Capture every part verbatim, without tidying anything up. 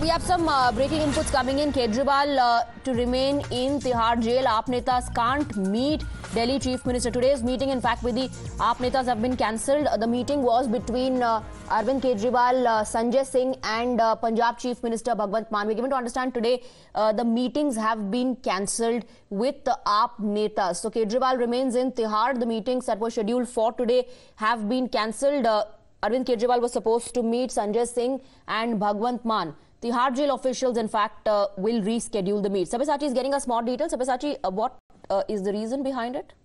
We have some uh, breaking inputs coming in. Kejriwal uh, to remain in Tihar jail. AAP Netas can't meet Delhi Chief Minister. Today's meeting, in fact, with the AAP Netas have been cancelled. The meeting was between uh, Arvind Kejriwal, uh, Sanjay Singh and uh, Punjab Chief Minister Bhagwant Mann. We're given to understand today uh, the meetings have been cancelled with the AAP Netas. So Kejriwal remains in Tihar. The meetings that were scheduled for today have been cancelled. Uh, Arvind Kejriwal was supposed to meet Sanjay Singh and Bhagwant Mann. Tihar jail officials, in fact, uh, will reschedule the meet. Sabyasachi is getting us more details. Sabyasachi, uh, what uh, is the reason behind it?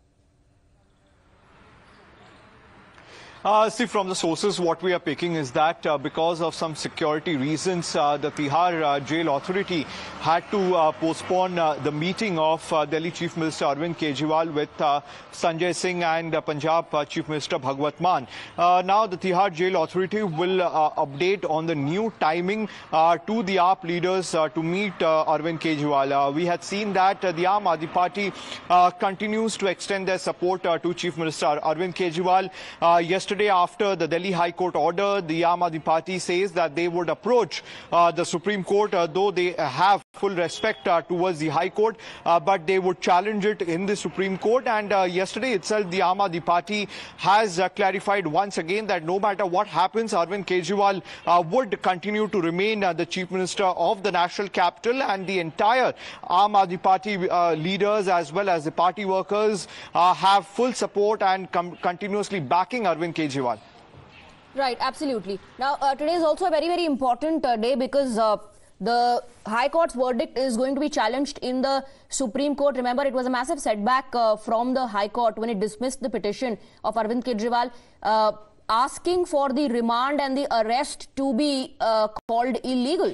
Uh, see, from the sources, what we are picking is that uh, because of some security reasons, uh, the Tihar uh, jail authority had to uh, postpone uh, the meeting of uh, Delhi Chief Minister Arvind Kejriwal with uh, Sanjay Singh and uh, Punjab uh, Chief Minister Bhagwant Mann. Uh, now, the Tihar jail authority will uh, update on the new timing uh, to the AAP leaders uh, to meet uh, Arvind Kejriwal. Uh, we had seen that uh, the Aam Aadmi Party uh, continues to extend their support uh, to Chief Minister Arvind Kejriwal. Uh, yesterday, Yesterday, after the Delhi High Court order, the Aam Aadmi Party says that they would approach uh, the Supreme Court, uh, though they have full respect uh, towards the High Court, uh, but they would challenge it in the Supreme Court. And uh, yesterday itself, the Aam Aadmi Party has uh, clarified once again that no matter what happens, Arvind Kejriwal uh, would continue to remain uh, the Chief Minister of the national capital, and the entire Aam Aadmi Party uh, leaders as well as the party workers uh, have full support and continuously backing Arvind Kejriwal. Right, absolutely. Now, uh, today is also a very, very important uh, day because uh, the High Court's verdict is going to be challenged in the Supreme Court. Remember, it was a massive setback uh, from the High Court when it dismissed the petition of Arvind Kejriwal, uh, asking for the remand and the arrest to be uh, called illegal.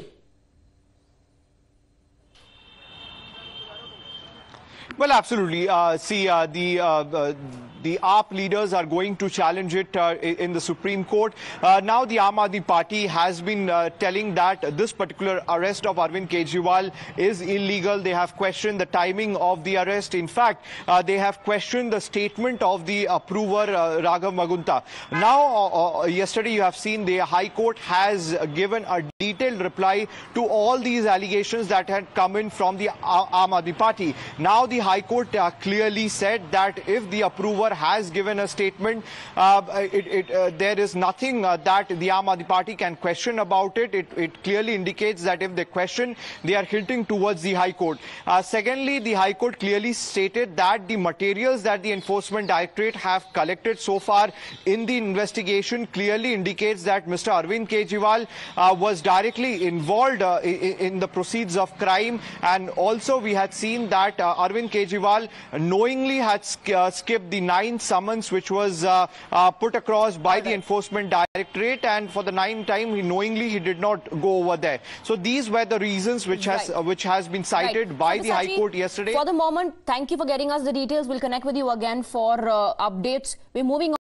Well, absolutely. Uh, see, uh, the uh, uh, the AAP leaders are going to challenge it uh, in the Supreme Court. Uh, now, the Aam Aadmi Party has been uh, telling that this particular arrest of Arvind Kejriwal is illegal. They have questioned the timing of the arrest. In fact, uh, they have questioned the statement of the approver, uh, Raghav Magunta. Now, uh, uh, yesterday, you have seen the High Court has given a detailed reply to all these allegations that had come in from the Aam Aadmi Party. Now, the High Court uh, clearly said that if the approver has given a statement, uh, it, it, uh, there is nothing uh, that the Aam Aadmi Party can question about it. It, it clearly indicates that if they question, they are hinting towards the High Court. Uh, secondly, the High Court clearly stated that the materials that the Enforcement Directorate have collected so far in the investigation clearly indicates that Mister Arvind Kejriwal uh, was directly involved uh, in, in the proceeds of crime, and also we had seen that uh, Arvind Kejriwal knowingly had sk uh, skipped the ninth summons which was uh, uh, put across by the Enforcement Directorate, and for the ninth time he knowingly he did not go over there. So these were the reasons which has right. uh, which has been cited right. by so, the High Court yesterday. For the moment, thank you for getting us the details. We'll connect with you again for uh, updates. We're moving on.